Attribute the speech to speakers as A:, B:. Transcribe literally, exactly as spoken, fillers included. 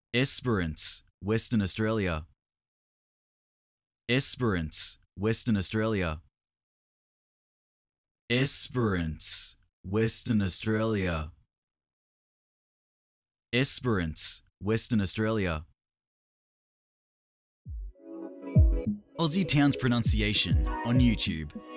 A: Esperance, Western Australia. Esperance, Western Australia. Esperance, Western Australia. Esperance, Western Australia. Aussie Towns Pronunciation on YouTube.